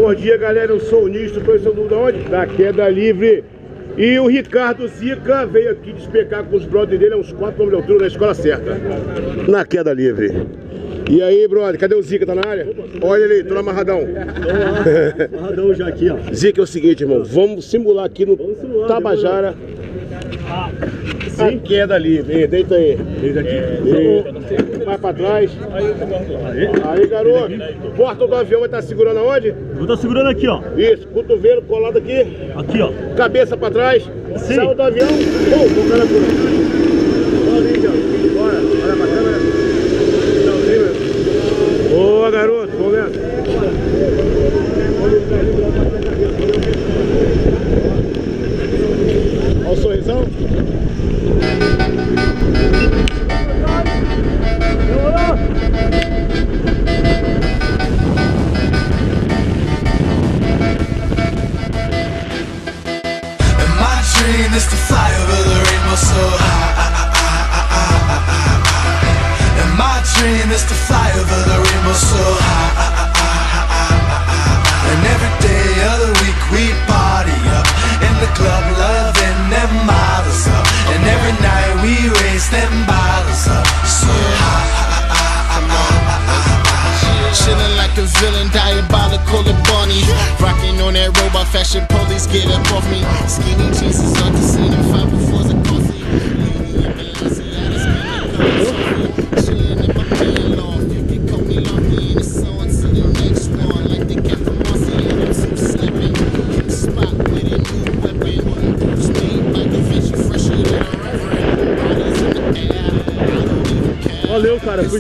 Bom dia, galera, eu sou o Nisto, professor da onde? Da Queda Livre. E o Ricardo Zica veio aqui despecar com os brothers dele a uns 4 km de altura na escola certa, na Queda Livre. E aí, brother, cadê o Zica? Tá na área? Olha ali, tô amarradão. Amarradão já aqui, ó. Zica, é o seguinte, irmão, vamos simular aqui no Tabajara a Queda Livre. Deita aí. Deita aqui. Mais pra trás. Aí, garoto. Porta do avião vai estar segurando aonde? Vou estar segurando aqui, ó. Isso, cotovelo colado aqui. Aqui, ó. Cabeça pra trás. Sim. Saiu do avião. Tocando por aqui. Bora, olha pra câmera. Boa, garoto. Vamos nessa. Olha o sorrisão. Is to fly over the rainbow so high. And my dream is to fly over the rainbow so high. And every day of the week we party up in the club, loving them models up. And every night we raise them bottles up so high. Chillin' like a villain, diabolical and bunny. Rocking on that robot fashion, police get up off me. Skinny jeans is on the scene, and 504's a coffee. Chillin' in my pale off, you can call me Lucky, and it's on to the next one. Like the cat from Marcy, and I'm some slipping. Hit the spot with a new weapon. Bruce made like a vision, fresher than a reverend. Bodies in the air, I don't even care. Valeu, cara. Fui.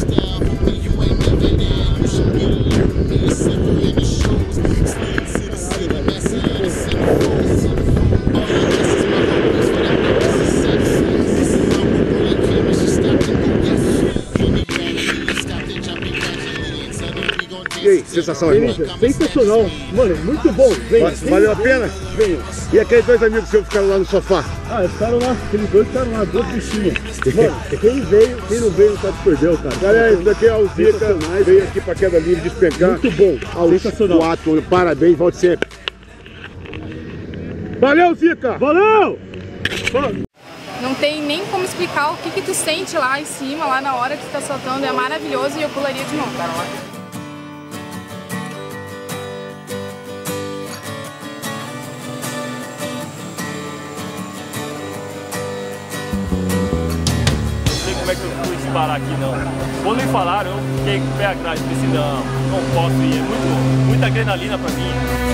E aí, sensação, irmão? Sensacional. Mano, muito bom. Valeu a pena? Venha. E aqueles dois amigos seus ficaram lá no sofá? Ah, eles ficaram lá. Aqueles dois ficaram lá, duas bichinhas. Mano, quem veio, quem não veio, não sabe se perdeu, cara. Galera, isso daqui é o Zica, veio aqui pra Queda Livre despecar. Muito bom. Sensacional. 4, parabéns, volte sempre. Valeu, Zica! Valeu! Não tem nem como explicar o que tu sente lá em cima, lá na hora que tu tá soltando. É maravilhoso e eu pularia de novo. Como é que eu fui disparar aqui, não. Quando me falaram, eu fiquei com o pé atrás, pensei, não posso ir, é muita adrenalina pra mim.